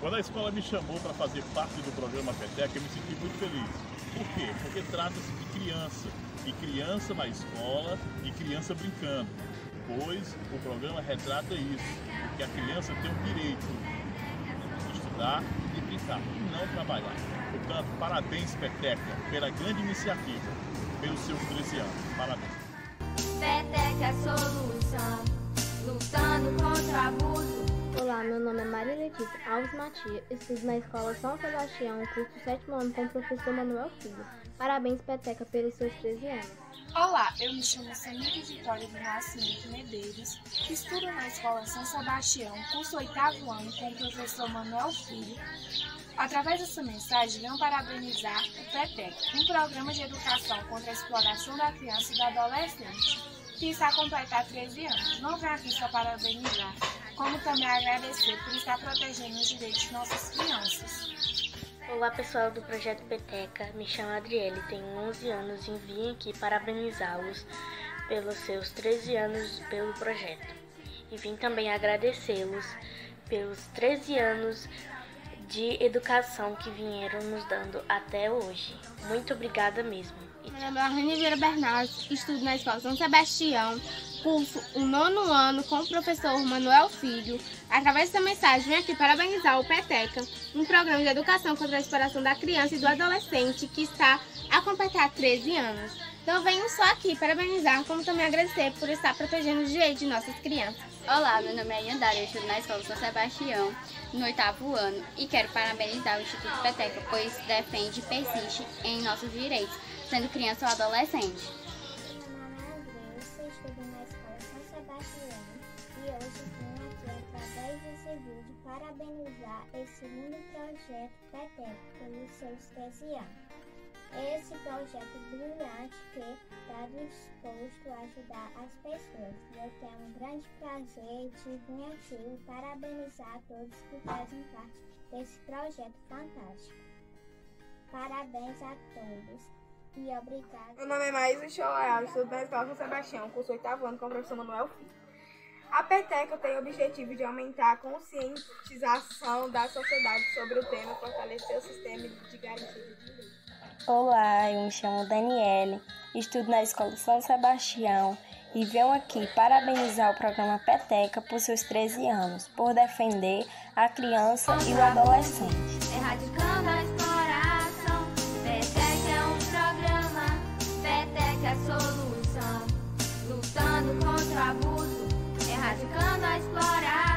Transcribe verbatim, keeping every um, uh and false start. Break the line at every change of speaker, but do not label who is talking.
Quando a escola me chamou para fazer parte do programa Peteca, eu me senti muito feliz. Por quê? Porque trata-se de criança, e criança na escola e criança brincando, pois o programa retrata isso, que a criança tem o direito de estudar e brincar, e não trabalhar. Portanto, parabéns Peteca, pela grande iniciativa, pelos seus treze anos. Parabéns.
Peteca é a solução, lutando contra o abuso.
Olá, meu nome é Maria Letícia Alves Matias, estudo na Escola São Sebastião, curso sétimo ano com o professor Manuel Filho. Parabéns, Peteca, pelos seus treze anos.
Olá, eu me chamo Samira Vitória do Nascimento Medeiros, estudo na Escola São Sebastião, curso oitavo ano com o professor Manuel Filho. Através dessa mensagem, venho parabenizar o Peteca, um programa de educação contra a exploração da criança e do adolescente, que está a completar treze anos. Não venho aqui só parabenizar, como também agradecer por estar protegendo os direitos de nossas crianças.
Olá pessoal do Projeto Peteca, me chamo Adriele, tenho onze anos e vim aqui parabenizá-los pelos seus treze anos pelo projeto. E vim também agradecê-los pelos treze anos de educação que vieram nos dando até hoje. Muito obrigada mesmo.
Meu nome é Arlene Vieira Bernardes, estudo na Escola São Sebastião, curso o nono ano com o professor Manuel Filho. Através dessa mensagem, venho aqui parabenizar o Peteca, um programa de educação contra a exploração da criança e do adolescente que está a completar treze anos. Então venho só aqui parabenizar, como também agradecer por estar protegendo os direitos de nossas crianças.
Olá, meu nome é Yandara, eu estudo na Escola São Sebastião, no oitavo ano, e quero parabenizar o Instituto Peteca, pois defende e persiste em nossos direitos, sendo criança ou adolescente.
Meu nome é Andressa, estudo na Escola São Sebastião e hoje venho aqui através desse vídeo parabenizar esse lindo projeto Peteca pelos seus treze anos. Esse projeto brilhante que está disposto a ajudar as pessoas. Eu tenho um grande prazer de vir aqui e parabenizar a todos que fazem parte desse projeto fantástico. Parabéns a todos. E obrigada.
Meu nome é Maísa Choleal, estudo na Escola São Sebastião, curso oitavo ano com o professor Manuel Filho. A Peteca tem o objetivo de aumentar a conscientização da sociedade sobre o tema e fortalecer o sistema de garantia de direitos.
Olá, eu me chamo Daniele, estudo na Escola São Sebastião e venho aqui parabenizar o programa Peteca por seus treze anos, por defender a criança e o adolescente.
Erradicando a exploração, Peteca é um programa, Peteca é a solução, lutando contra o abuso, erradicando a exploração.